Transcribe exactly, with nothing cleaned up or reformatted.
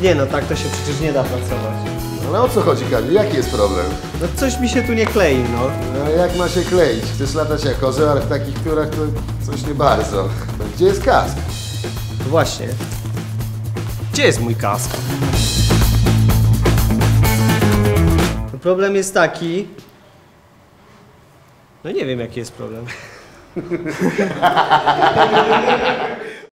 Nie no, tak to się przecież nie da pracować. Ale o co chodzi, Kamil? Jaki jest problem? No coś mi się tu nie klei, no. No jak ma się kleić? Chcesz latać jak orzeł, ale w takich piórach to coś nie bardzo. Gdzie jest kask? No właśnie. Gdzie jest mój kask? No problem jest taki... No nie wiem, jaki jest problem.